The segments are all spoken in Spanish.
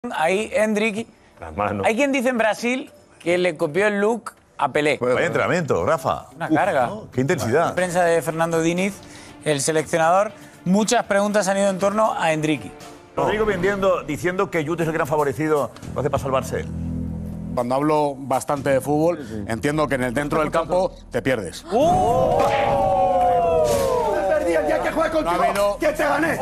Ahí Hendrik. Hay quien dice en Brasil que le copió el look a Pelé. Vaya entrenamiento, Rafa. Una carga. ¿no? Qué intensidad. La prensa de Fernando Diniz, el seleccionador. Muchas preguntas han ido en torno a Hendrik. Rodrigo diciendo que Jude es el gran favorecido, lo hace para salvarse. Cuando hablo bastante de fútbol, entiendo que en el dentro del campo te pierdes. Perdí el día que jugué contigo, que te gané.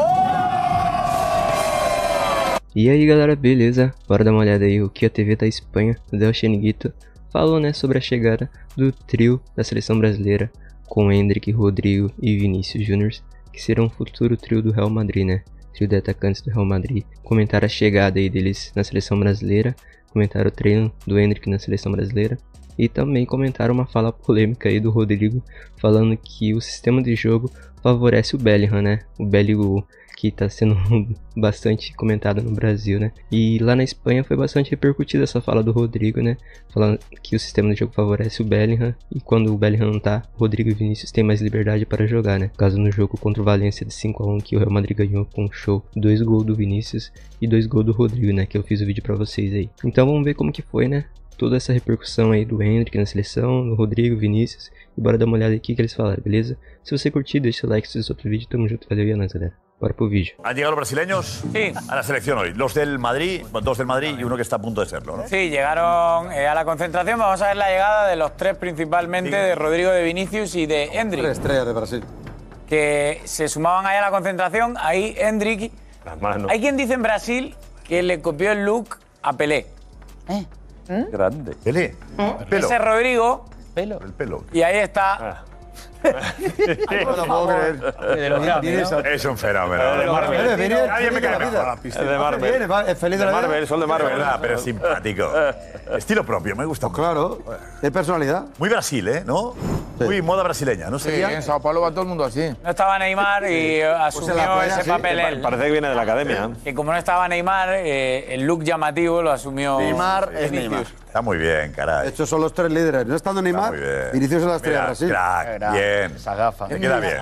E aí galera, beleza? Bora dar uma olhada aí o que a TV da Espanha, do El Chiringuito, falou sobre a chegada do trio da seleção brasileira com Hendrik, Rodrigo e Vinícius Júnior, que serão o futuro trio do Real Madrid, né? Trio de atacantes do Real Madrid. Comentaram a chegada aí deles na seleção brasileira, comentaram o treino do Hendrik na seleção brasileira e também comentaram uma fala polêmica aí do Rodrigo falando que o sistema de jogo favorece o Bellingham, né? O Bellingham que está sendo bastante comentado no Brasil, né? E lá na Espanha foi bastante repercutida essa fala do Rodrigo, né? Falando que o sistema de jogo favorece o Bellingham e quando o Bellingham não tá, o Rodrigo e Vinícius têm mais liberdade para jogar, né? Caso no jogo contra o Valência de 5-1 que o Real Madrid ganhou com um show, 2 gols do Vinícius e 2 gols do Rodrigo, né? Que eu fiz o vídeo para vocês aí. Então vamos ver como que foi, né? Toda essa repercussão aí do Hendrik na seleção, do Rodrigo, Vinícius. E bora dar uma olhada aqui que eles falaram, beleza? Se você curtir, deixa o like, se esse outro vídeo, tamo junto, valeu e é nóis, galera. Bora pro vídeo. ¿Han llegado los brasileños? Sí. A la selección hoy. Los del Madrid, dos del Madrid y uno que está a punto de serlo, ¿no? Sí, llegaron a la concentración. Vamos a ver la llegada de los tres principalmente, de Rodrigo, de Vinícius y de Hendrik. Tres estrellas de Brasil. Que se sumaban ahí a la concentración. Ahí Hendrik. Hay quien dice en Brasil que le copió el look a Pelé. Grande. Pelé. Pelo. Ese Rodrigo. El pelo. Y ahí está. No lo puedo creer. Es un fenómeno. De Marvel. Nadie me cae mejor. Es de Marvel. Es feliz de la vida. Son de Marvel. ¿Verdad? Pero simpático. Estilo propio, me gusta. Claro, de personalidad. Muy Brasil, ¿eh? ¿No? Muy moda brasileña, ¿no? Sí, en Sao Paulo va todo el mundo así. No estaba Neymar y asumió ese papel él. Parece que viene de la academia. Y como no estaba Neymar, el look llamativo lo asumió Neymar es Vinícius. Neymar. Está muy bien, caray. Estos son los tres líderes. No estando Neymar, Muy bien. Vinicius es la estrella de Mira, Brasil. crack, bien. Esa gafa. Me queda bien.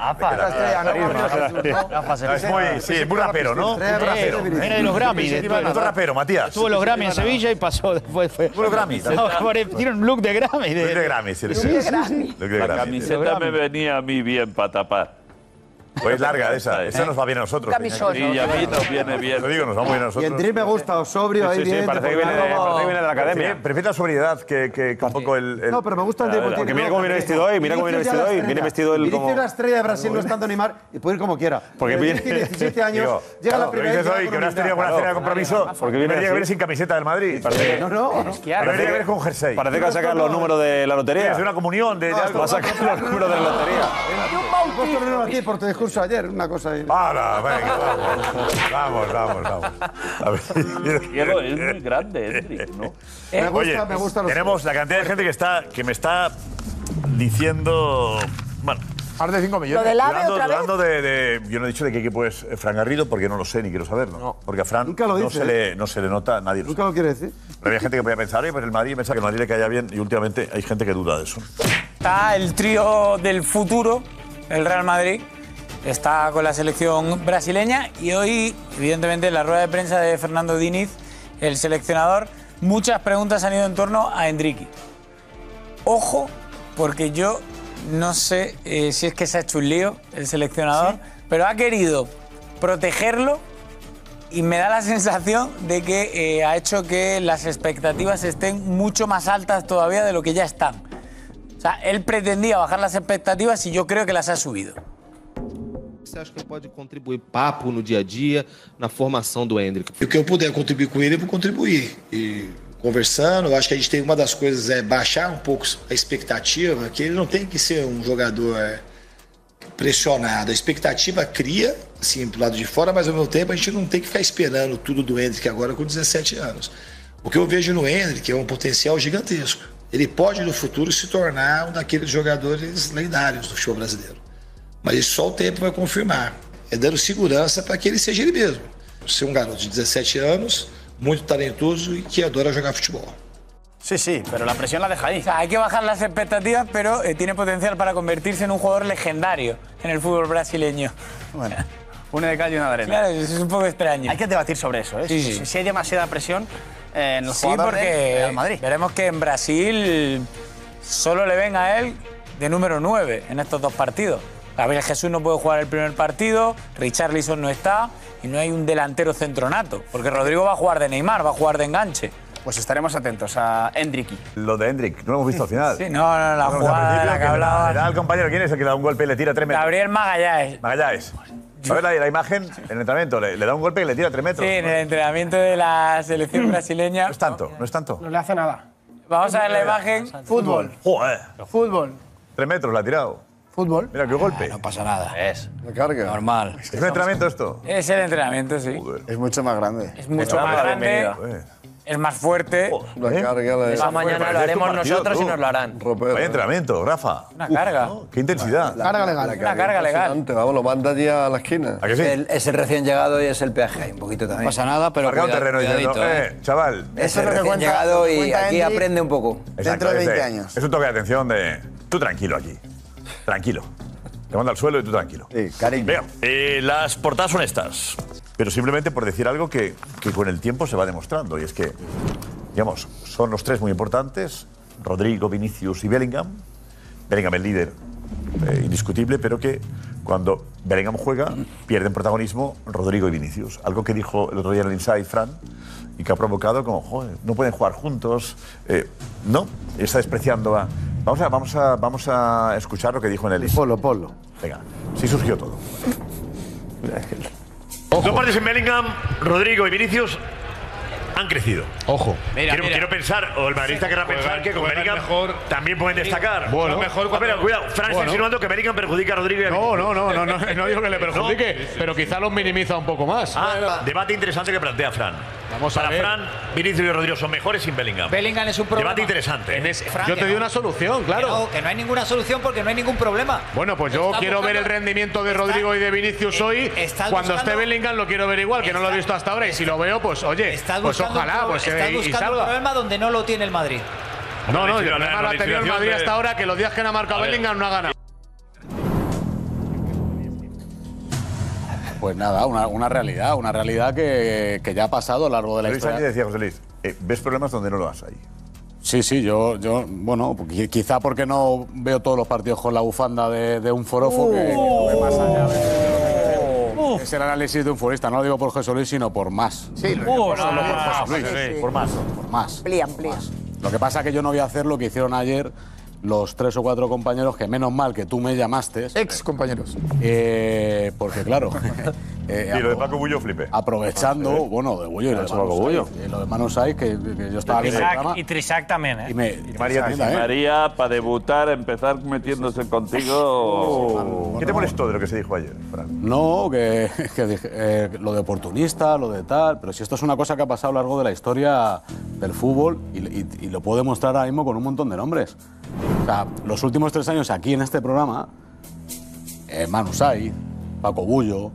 Es muy, sí, muy rapero, ¿no? Estrella de Brasil de Vinicius. Era de los Grammys. Otro rapero, Matías. Tuvo los Grammys en Sevilla y pasó después. Los Grammys. Tiene un look de Grammy. Look de Grammy, sí. Look de La Grammy. camiseta me venía a mí bien para tapar. Pues larga esa. Esa nos va bien a nosotros. Y a mí nos viene bien. Lo digo, nos va muy bien a Y nosotros. el drip me gusta, sobrio, ahí bien. Parece que viene de la academia. Prefiero la sobriedad que un poco el... No, pero me gusta el drip. Porque mira cómo viene vestido hoy, mira cómo viene vestido hoy. Viene vestido él como... Vinicius es la estrella de Brasil no estando Neymar y puede ir como quiera. Porque viene- tiene 17 años, llega la primera Dices vez. hoy que una estrella con una cena de compromiso Porque viene debería que así. ver sin camiseta del Madrid. No. Debería que ver con jersey. Parece que va a sacar los números de la lotería. Es una comunión de algo. Va a sacar los números de la lotería. He puesto el aquí por tu discurso ayer, una cosa ahí. ¡Hala! Venga, vamos. A ver. Es muy grande, Hendrik, ¿no? Oye, me gusta los tenemos la cantidad de gente que me está diciendo... Bueno, Más de 5 millones. ¿Lo del AVE otra vez? dudando de... Yo no he dicho de qué equipo es Fran Garrido porque no lo sé ni quiero saberlo. No. Porque a Fran Nunca lo dice, no se le nota, nadie lo Nunca sabe. lo quiere decir. Pero había gente que podía pensar, oye, pues el Madrid piensa que el Madrid le caía bien y últimamente hay gente que duda de eso. Está el trío del futuro, el Real Madrid. Está con la selección brasileña y hoy, evidentemente, en la rueda de prensa de Fernando Diniz, el seleccionador, muchas preguntas han ido en torno a Hendrik. Ojo, porque yo no sé si es que se ha hecho un lío el seleccionador, pero ha querido protegerlo y me da la sensación de que ha hecho que las expectativas estén mucho más altas todavía de lo que ya están. O sea, él pretendía bajar las expectativas y yo creo que las ha subido. Você acha que ele pode contribuir papo no dia a dia, na formação do Hendrik? E o que eu puder contribuir com ele, eu vou contribuir. E conversando, eu acho que a gente tem uma das coisas é baixar um pouco a expectativa, que ele não tem que ser um jogador pressionado. A expectativa cria, assim, do lado de fora, mas ao mesmo tempo a gente não tem que ficar esperando tudo do Hendrik agora com 17 anos. O que eu vejo no Hendrik é um potencial gigantesco. Ele pode no futuro se tornar um daqueles jogadores lendários do futebol brasileiro. Mas isso só o tempo vai confirmar. É dando segurança para que ele seja ele mesmo. Ser um garoto de 17 anos, muito talentoso y que adora jugar fútbol. Sí, pero la presión la deja ahí. O sea, hay que bajar las expectativas, pero tiene potencial para convertirse en un jugador legendario en el fútbol brasileño. Bueno. Una de cal y una de arena. Claro, eso es un poco extraño. Hay que debatir sobre eso, ¿eh? Sí. Si hay demasiada presión en el Sí, jugador del porque Real Madrid. veremos que en Brasil solo le ven a él de número 9 en estos 2 partidos. Gabriel Jesús no puede jugar el primer partido, Richarlison no está y no hay un delantero centronato, porque Rodrigo va a jugar de Neymar, va a jugar de enganche. Pues estaremos atentos a Endricky. Lo de Hendrik, no lo hemos visto al final. Sí, no, la jugada de la que Le da hablaba. al compañero, ¿quién es el que le da un golpe y le tira 3 metros? Gabriel Magallanes. Magallanes. A ver la imagen, en el entrenamiento, le da un golpe y le tira 3 metros. Sí, en el entrenamiento de la selección brasileña. No es tanto, no es tanto. No le hace nada. Vamos a ver la imagen. Fútbol. Joder, Fútbol. 3 metros le ha tirado. Fútbol. Mira qué golpe. No pasa nada. La carga. Normal. ¿Es un entrenamiento esto? Es el entrenamiento, sí. Es mucho más grande. Es mucho más grande, es más fuerte. La carga, la Esa mañana lo haremos nosotros y nos lo harán. Vaya entrenamiento, Rafa. Una carga. Qué intensidad. Carga legal. Una carga legal. Vamos, lo manda allí a la esquina. ¿A que sí? Es el recién llegado y es el peaje, hay un poquito No también. pasa nada, pero Marcado terreno cuidadito, diciendo, chaval. Es el recién llegado y aquí aprende un poco. Exacto, Dentro de 20 es años. Es un toque de atención de tú tranquilo aquí. Tranquilo. Te manda al suelo y tú tranquilo. Sí, cariño. Venga, las portadas son estas. Pero simplemente por decir algo que con el tiempo se va demostrando. Y es que, digamos, son los 3 muy importantes. Rodrigo, Vinicius y Bellingham. Bellingham el líder indiscutible, pero que cuando Bellingham juega pierden protagonismo Rodrigo y Vinicius. Algo que dijo el otro día en el Inside Fran y que ha provocado como, joder, no pueden jugar juntos. No, está despreciando a... Vamos a escuchar lo que dijo en el Inside. Polo. Venga, sí surgió todo. 2 partidos en Bellingham, Rodrigo y Vinicius han crecido. Ojo. Quiero pensar, o el madridista querrá pensar que con Bellingham también pueden destacar. Bueno. Pero cuidado, Fran está insinuando que Bellingham perjudica a Rodrigo y a Vinicius. No digo que le perjudique, pero quizá los minimiza un poco más. Debate interesante que plantea Fran. Vamos a Para ver. Fran, Vinicius y Rodrigo son mejores sin Bellingham. Bellingham es un problema. Debate interesante. Yo te doy una solución, claro. Que no hay ninguna solución porque no hay ningún problema. Bueno, pues yo quiero ver el rendimiento de Rodrigo y de Vinicius hoy. Cuando esté Bellingham lo quiero ver igual, que no lo he visto hasta ahora. Y si lo veo, pues oye, pues ojalá, pues Estás y buscando un salga. problema donde no lo tiene el Madrid. No, el problema lo ha tenido el Madrid hasta ahora, que los días que no ha marcado Bellingham no ha ganado. Pues nada, una realidad que ya ha pasado a lo largo de la Luis historia. Sánchez decía, José Luis, ¿ves problemas donde no lo has ahí? Sí, yo bueno, quizá porque no veo todos los partidos con la bufanda de un forofo que no ve más allá de es el análisis de un futbolista. No lo digo por José Luis, sino por más. Sí, No solo por José Luis, por más. Amplía. Lo que pasa es que yo no voy a hacer lo que hicieron ayer los 3 o 4 compañeros, que menos mal que tú me llamaste. Ex compañeros. Porque claro. Y lo de Paco Bullo flipe. Aprovechando, bueno, de Bullo y lo de Manu Saiz. Lo de Manu Saiz, que yo estaba viendo el programa. Y Trisac también, ¿eh? Y María también. María, para debutar, empezar metiéndose contigo. ¿Qué te molestó de lo que se dijo ayer, Fran? No, que lo de oportunista, lo de tal, pero si esto es una cosa que ha pasado a lo largo de la historia del fútbol y lo puedo demostrar ahora mismo con un montón de nombres. O sea, los últimos 3 años aquí en este programa, Manu Saiz, Paco Bullo,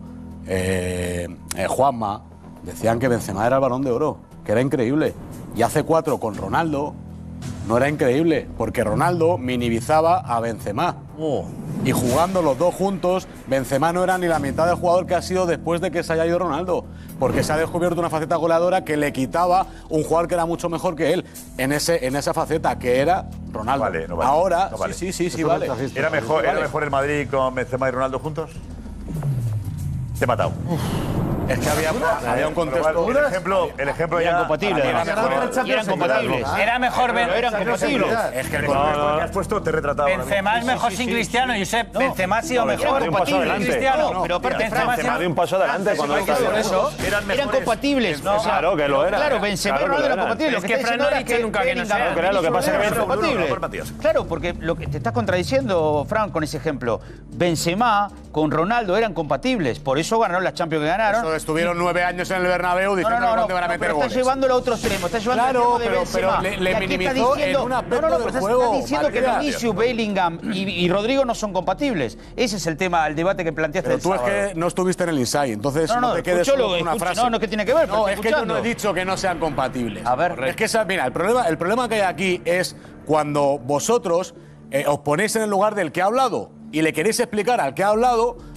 Juanma, decían que Benzema era el Balón de Oro, que era increíble. Y hace 4 con Ronaldo no era increíble, porque Ronaldo minimizaba a Benzema. Y jugando los dos juntos, Benzema no era ni la mitad del jugador que ha sido después de que se haya ido Ronaldo, porque se ha descubierto una faceta goleadora que le quitaba un jugador que era mucho mejor que él en esa faceta, que era Ronaldo. No vale. Ahora, No vale. sí, vale. ¿Era mejor el Madrid con Benzema y Ronaldo juntos? Te he matado. Es que había un contexto. El ejemplo ya. Eran compatibles. Eran compatibles. Era mejor Pero eran compatibles. Es que el contexto que has puesto te he retratado. Benzema es mejor sin Cristiano, Josep. Benzema ha sido mejor un paso sin adelante. Cristiano. Pero aparte, Benzema dio un paso adelante cuando por eso eran compatibles. Claro que lo era. Claro, Benzema y Ronaldo eran compatibles. Es que Fran no ha dicho nunca que no sea. Lo que pasa es que eran compatibles. Claro, porque lo que te estás contradiciendo, Fran, con ese ejemplo. Benzema con Ronaldo eran compatibles, por eso ganaron las Champions que ganaron. Eso estuvieron 9 años en el Bernabéu diciendo dónde van a meter pero goles. estás llevándolo a otro extremo, estás llevando Claro, al extremo de Benzema. pero le Y aquí minimizó está diciendo, en un aspecto pero del estás juego, diciendo que María. Vinicius, Bellingham y Rodrigo no son compatibles. Ese es el tema, el debate que planteaste Pero el tú es sábado. que no estuviste en el Inside, entonces no te quedes escúchalo, solo con una escucha, frase. no, ¿qué tiene que ver? No, Pero es que yo no escuchando. he dicho que no sean compatibles. A ver. Es que mira, el problema que hay aquí es cuando vosotros os ponéis en el lugar del que ha hablado y le queréis explicar al que ha hablado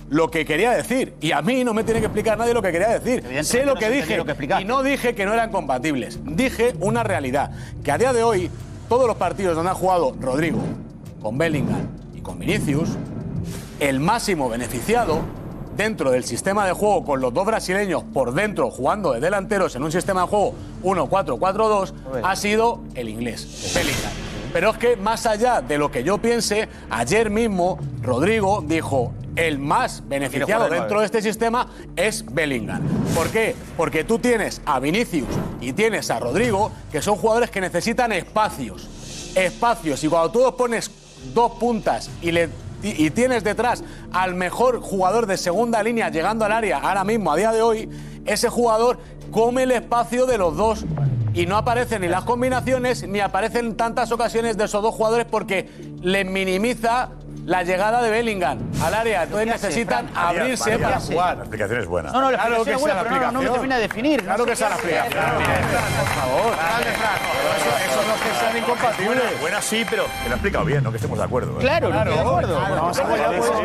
lo que quería decir. Y a mí no me tiene que explicar nadie lo que quería decir. Sé lo que dije. Y no dije que no eran compatibles. Dije una realidad. Que a día de hoy, todos los partidos donde han jugado Rodrigo, con Bellingham y con Vinicius, el máximo beneficiado dentro del sistema de juego con los dos brasileños por dentro jugando de delanteros en un sistema de juego 1-4-4-2 ha sido el inglés, Bellingham. Pero es que más allá de lo que yo piense, ayer mismo Rodrigo dijo el más beneficiado dentro de este sistema es Bellingham. ¿Por qué? Porque tú tienes a Vinicius y tienes a Rodrigo, que son jugadores que necesitan espacios. Espacios. Y cuando tú pones dos puntas y tienes detrás al mejor jugador de segunda línea llegando al área ahora mismo, a día de hoy, ese jugador come el espacio de los dos. Y no aparecen ni las combinaciones ni aparecen tantas ocasiones de esos dos jugadores porque les minimiza la llegada de Bellingham al área. Entonces necesitan abrirse para jugar. La explicación es buena. No, la Claro explicación que es buena, sea la pero no me explicación. termina de definir. Claro que sea la explicación. Por favor. Eso no es que sean incompatibles. Buena sí, pero que lo ha explicado bien, no que estemos de acuerdo. Claro, no estoy de acuerdo. Vamos a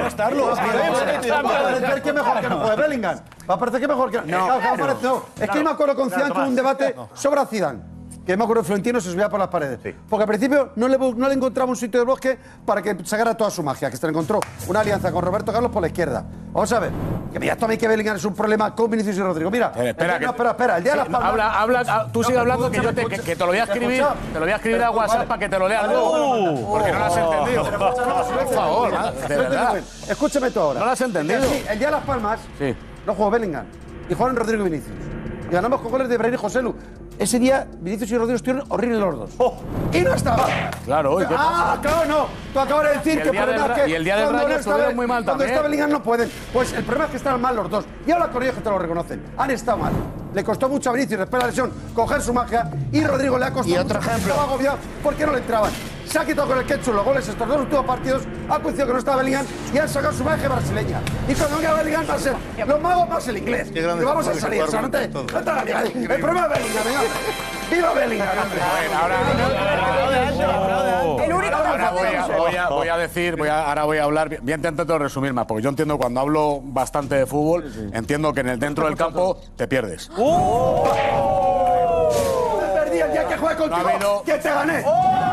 parecer que mejor que no juegue Bellingham. Va a parecer que mejor que no. Es que yo me acuerdo con Zidane que hubo un debate sobre Zidane. Que me acuerdo de Florentino se subía por las paredes. Porque al principio no le encontraba un sitio del bosque para que sacara toda su magia, que se le encontró una alianza con Roberto Carlos por la izquierda. Vamos a ver, que mira, también que Bellingham es un problema con Vinicius y Rodrigo. Mira, espera, el día de las Palmas. Tú sigue hablando que yo te lo voy a escribir. Te lo voy a escribir a WhatsApp para que te lo leas luego. Porque no lo has entendido. Por favor, de verdad. Escúchame tú ahora. No lo has entendido. El día de las Palmas no jugó Bellingham y jugaron Rodrigo y Vinicius. Y ganamos con goles de Brahim y Joselu. Ese día, Vinicius y Rodrigo estuvieron horribles los dos. Y no estaba. Claro, ¿qué pasa? Claro, no. Tú acabas de decir que el problema es que. Y el día del Rayo estuvieron muy mal cuando también. está Bellingham no pueden. Pues el problema es que estaban mal los dos. Y ahora con ellos que te lo reconocen. Han estado mal. Le costó mucho a Vinicius, después de la lesión, coger su magia. Y Rodrigo le ha costado. Y otro mucho. ejemplo. Estaba agobiado porque no le entraban. Se ha quitado con el ketchup los goles estos dos últimos partidos. Ha coincidido que no estaba Bellingham y han sacado su magia brasileña. Y cuando venga Bellingham va a ser los magos más el inglés. Y vamos a salir. O sea, no te la ligas. El problema es Bellingham, venga. ¡Viva Bellingham! Ahora voy a hablar. Voy a intentar resumir más, porque yo entiendo cuando hablo bastante de fútbol, entiendo que dentro del campo te pierdes. Te perdí el día que juegue contigo, que te gané.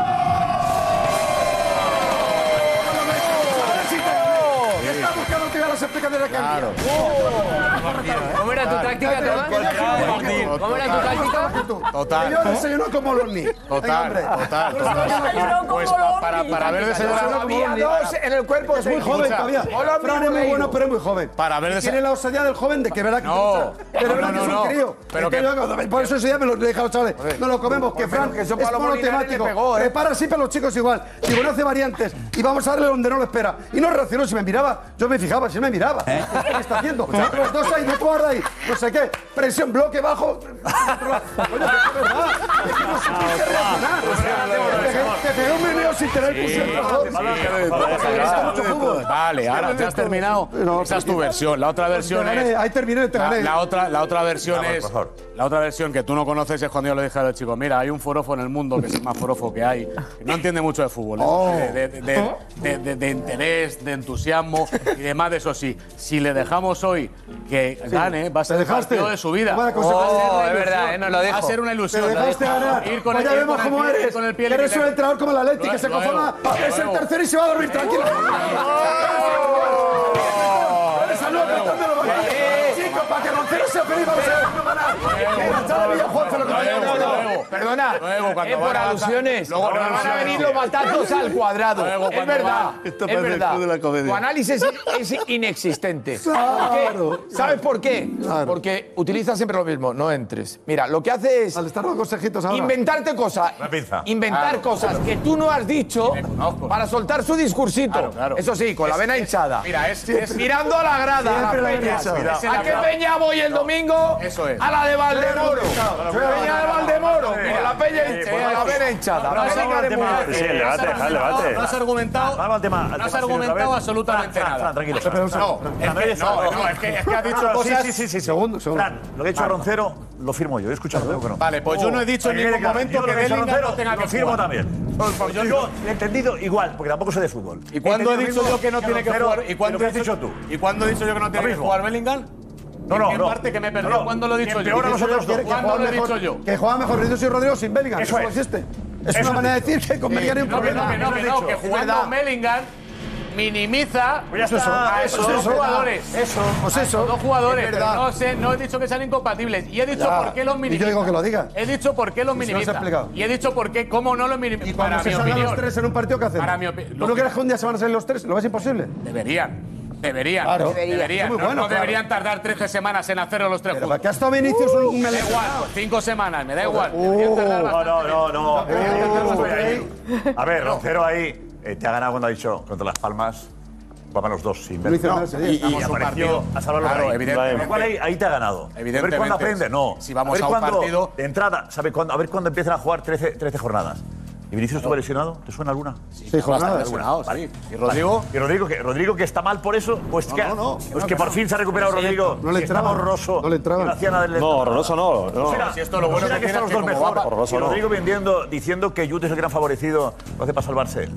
Está buscando que ya las explicaciones de cambio. ¿Cómo era tu táctica, Tomás? ¿Cómo era tu táctica? Total. Yo desayuno como Lonny. Total. Pues para haber desayunado. Había dos en el cuerpo. Es muy joven todavía. Fran es muy bueno, pero es muy joven. Para haber desayunado. Tiene la osadía del joven de que verá que No. pero verá que es un crío. Pero que por eso ese día me lo dije a los chavales. No lo comemos, que Fran es monotemático. Prepara siempre a los chicos igual. Digo, no hace variantes. Y vamos a darle donde no lo espera. Y no reaccionó. Si me miraba, yo me fijaba, si me miraba. ¿Qué está haciendo? Los dos ahí, no guarda ahí. No sé qué. Presión, bloque bajo. Oye, que es verdad. Es que no sé qué reaccionar. Te pegó un meneo sin tener presión. Vale, ahora te has terminado. Esa es tu versión. La otra versión es. Ahí terminé, te gané. La otra versión es. La otra versión que tú no conoces es cuando yo le dije a los chicos: mira, hay un forofo en el mundo que es el más forofo que hay. Que no entiende mucho de fútbol. De interés, de entusiasmo y demás de eso sí. Si le dejamos hoy que gane, va a ser el partido de su vida. Es verdad, nos lo dijo. Va a ser una ilusión. Te dejaste ganar. Pues ya vemos cómo eres. Eres un entrenador como el Atleti que se conforma. Es el tercero y se va a dormir tranquilo. Esa no, chicos, para que Roncero sea feliz, vamos a ganar. Perdona, por alusiones. Luego van a venir los batazos al cuadrado. Es verdad, es verdad. Tu análisis es inexistente. ¿Por qué? ¿Sabes por qué? Porque utilizas siempre lo mismo, no entres. Mira, lo que hace es inventarte cosas. Inventar cosas que tú no has dicho para soltar su discursito. Eso sí, con la vena hinchada. Mira, mirando a la grada. ¿A qué peña voy el domingo? Eso es. A la de Valdemoro. Peña de Valdemoro. Con la peña a ver hinchada. Sí, el debate, deja el debate. No has argumentado. Vamos al tema. No has argumentado absolutamente nada. Tranquilo. No, es que has dicho cosas. Sí. Segundo. Fran, lo que ha dicho Roncero lo firmo yo. He escuchado que no. Vale, pues yo no he dicho en ningún momento que Bellingham no tenga que lo firmo jugar. también. Yo he entendido igual, porque tampoco sé de fútbol. ¿Y cuándo he dicho yo que no tiene que jugar? ¿Y cuándo has dicho tú? ¿Y cuándo he dicho yo que no tiene que jugar Bellingham? No. ¿En parte que me he perdido? ¿Cuándo lo he dicho yo? Ahora nosotros dos. ¿Cuándo lo he dicho yo? Que juega mejor Vinicius y Rodrigo sin Bellingham. Eso no existe. Es una manera de decir que con Bellingham hay un problema. Que jugando Bellingham minimiza a esos dos jugadores. Dos jugadores. Pero no he dicho que sean incompatibles. Y he dicho por qué los minimiza. Y yo digo que lo diga. He dicho por qué los minimiza. Y he dicho por qué, cómo no los minimiza. Y cuando se salgan los tres en un partido, ¿qué hacen? Para mi opinión. ¿Tú no crees que un día se van a salir los tres? ¿Lo ves imposible? Deberían. Claro. Deberían. Muy bueno, No deberían tardar 13 semanas en hacerlo los tres juntos. ¿Para qué ha estado Vinicius un Me da igual, 5 semanas, me da igual. No. A ver, Roncero ahí te ha ganado cuando ha dicho contra Las Palmas. Jugaban los dos sin Bellingham. Y apareció a salvarlo. Claro, evidentemente. Ahí te ha ganado. Evidentemente. A ver cuándo aprende. No. Si vamos a un partido. De entrada, ¿sabe cuándo? A ver cuándo empiezan a jugar 13 jornadas. ¿Y Vinicius estuvo lesionado? ¿Te suena alguna? Sí, jornadas. Lesionado, vale. ¿Y Rodrigo? ¿Y Rodrigo que está mal por eso? Pues que por fin se ha recuperado Rodrigo. No le entraba. Horroroso. No le entraba. No, horroroso no. Si esto lo bueno que están los dos mejor. Horroroso no. Rodrigo diciendo que Jude es el gran favorecido, lo hace para salvarse.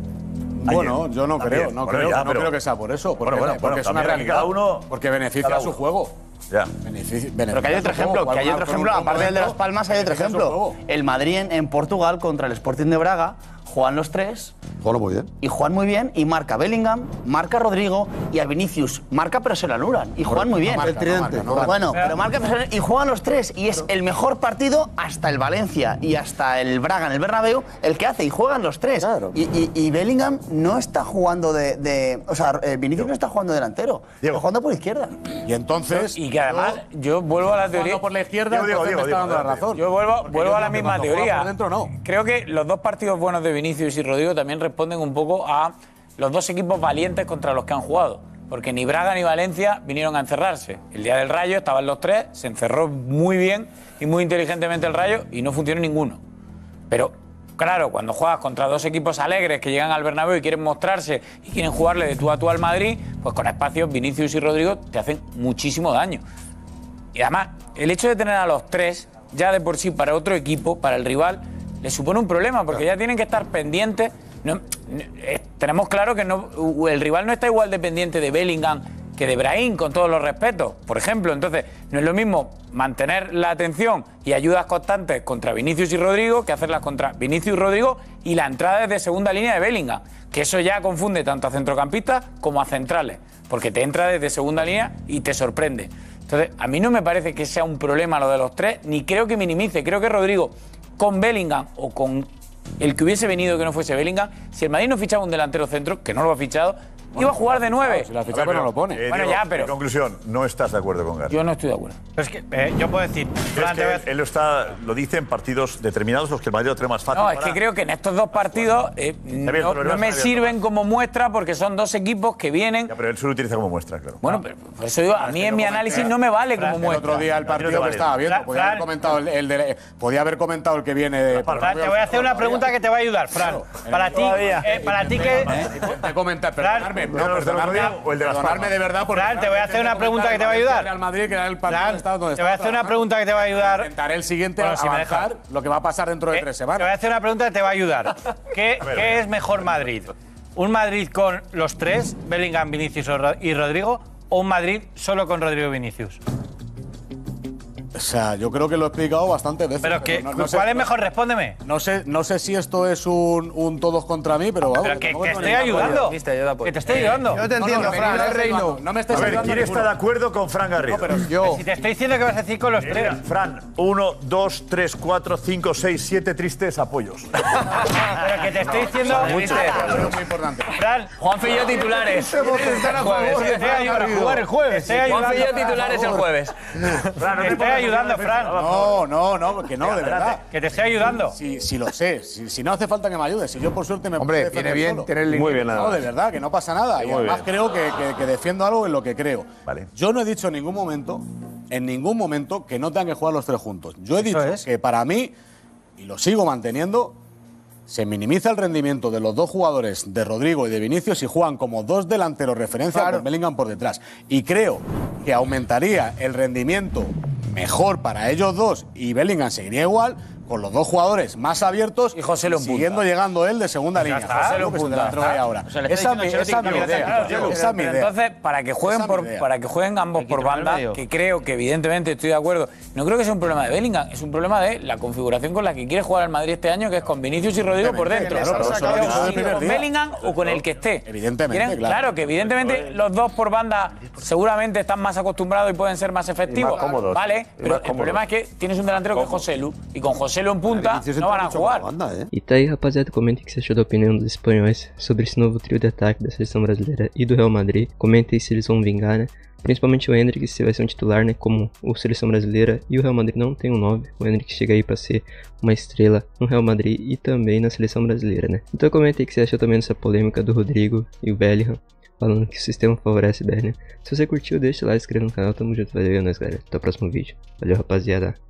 Bueno, yo no creo, no creo que sea por eso, porque es una realidad, porque beneficia a su juego. Ya. Pero que hay otro ejemplo, aparte del de Las Palmas, hay otro ejemplo. El Madrid en Portugal contra el Sporting de Braga, juegan los tres. Juegan muy bien. Y juegan muy bien, y marca Bellingham, marca Rodrigo, y a Vinicius marca pero se lo anulan. Y juegan muy bien. Bueno, pero marca pero y juegan los tres. Y es el mejor partido hasta el Valencia y hasta el Braga en el Bernabéu el que hace, y juegan los tres. Claro. Y Bellingham no está jugando o sea, Vinicius no está jugando delantero, está jugando por izquierda. Y entonces. Y que además, yo vuelvo a la teoría. Por la izquierda, me está dando la razón. Yo vuelvo a la misma teoría. Por dentro, no. Creo que los dos partidos buenos de Vinicius y Rodrigo también responden un poco a los dos equipos valientes contra los que han jugado. Porque ni Braga ni Valencia vinieron a encerrarse. El día del Rayo estaban los tres, se encerró muy bien y muy inteligentemente el Rayo y no funcionó ninguno. Pero, claro, cuando juegas contra dos equipos alegres que llegan al Bernabéu y quieren mostrarse y quieren jugarle de tú a tú al Madrid, pues con espacios Vinicius y Rodrigo te hacen muchísimo daño. Y además, el hecho de tener a los tres, ya de por sí para otro equipo, para el rival, le supone un problema, porque ya tienen que estar pendientes. Tenemos claro que el rival no está igual dependiente de Bellingham que de Brahim, con todos los respetos, por ejemplo. Entonces, no es lo mismo mantener la atención y ayudas constantes contra Vinicius y Rodrigo que hacerlas contra Vinicius y Rodrigo y la entrada desde segunda línea de Bellingham, que eso ya confunde tanto a centrocampistas como a centrales, porque te entra desde segunda línea y te sorprende. Entonces, a mí no me parece que sea un problema lo de los tres, ni creo que minimice. Creo que Rodrigo, con Bellingham o con el que hubiese venido que no fuese Bellingham, si el Madrid no fichaba un delantero centro, que no lo ha fichado, iba a jugar de 9. Si la ficha, pero no lo pone. Bueno, Diego, ya, pero. En conclusión, no estás de acuerdo con García. Yo no estoy de acuerdo. Pero es que yo puedo decir. Él lo dice en partidos determinados, los que el Madrid lo tiene más fácil. No, es que creo que en estos dos partidos no me sirven como muestra porque son dos equipos que vienen. Ya, pero él se lo utiliza como muestra, claro. Bueno, pero por eso digo, a mí en mi análisis no me vale como muestra. El otro día el partido que estaba viendo, podía haber comentado el que viene de. Fran, te voy a hacer una pregunta que te va a ayudar, Fran. Para ti que. Te comentar, perdonarme. Perdonarme de verdad. Fran, te voy a hacer una pregunta que te va a ayudar. Real Madrid, que era el partido donde te voy a hacer una pregunta que te va a ayudar. Intentaré el siguiente avanzar lo que va a pasar dentro de 3 semanas. Te voy a hacer una pregunta que te va a ayudar. ¿Qué es mejor Madrid? ¿Un Madrid con los tres, Bellingham, Vinicius y Rodrigo, o un Madrid solo con Rodrigo y Vinicius? O sea, yo creo que lo he explicado bastantes veces. Pero ¿cuál es mejor? Respóndeme. No sé si esto es un todos contra mí, pero vamos. Pero que te estoy ayudando. Que te estoy ayudando. Yo te entiendo, Fran. No me estés ayudando. ¿Quién está de acuerdo con Fran Garrido? No, pero yo. Si te estoy diciendo que vas a decir con los tres. Fran, 1, 2, 3, 4, 5, 6, 7 tristes apoyos. Pero que te estoy diciendo. Muy importante. Fran, Juanfe y yo titulares. Jugar el jueves. Juanfe y yo titulares el jueves. Te estoy ayudando, Fran. No, que no, de verdad. Que te estoy ayudando. Si lo sé. Si no hace falta que me ayudes. Si yo por suerte me Hombre, viene bien tener el Muy bien, nada. No, de verdad, que no pasa nada. Y además creo que defiendo algo en lo que creo. Vale. Yo no he dicho en ningún momento, que no tengan que jugar los tres juntos. Yo he dicho que para mí y lo sigo manteniendo, se minimiza el rendimiento de los dos jugadores, de Rodrigo y de Vinicius, y juegan como dos delanteros referencia con Bellingham por detrás. Y creo que aumentaría el rendimiento mejor para ellos dos y Bellingham seguiría igual con los dos jugadores más abiertos y José lo siguiendo llegando él de segunda línea. José lo punta. Ahora. O sea, esa es mi idea. Entonces, para que jueguen ambos por banda, que creo que evidentemente estoy de acuerdo, no creo que sea un problema de Bellingham, es un problema de la configuración con la que quiere jugar el Madrid este año, que es con Vinicius y Rodrigo por dentro. Con Bellingham o con el que esté. Evidentemente, claro, que evidentemente los dos por banda seguramente están más acostumbrados y pueden ser más efectivos. Vale, pero el problema es que tienes un delantero que es José Lu, y con José Lu en punta no van a jugar. E tá aí, rapaziada, comentem o que você achou da opinião dos espanhóis sobre esse novo trio de ataque da seleção brasileira e do Real Madrid. Comentem se eles vão vingar, né? Principalmente o Endrick, se vai ser um titular, né? Como o seleção brasileira e o Real Madrid não tem um 9. O Endrick chega aí pra ser uma estrela no Real Madrid e também na seleção brasileira, né? Então comentem o que você achou também dessa polêmica do Rodrigo e o Bellingham, falando que o sistema favorece Bellingham. Se você curtiu, deixa lá, se inscreva no canal. Tamo junto, valeu, nós, galera. Até o próximo vídeo. Valeu, rapaziada.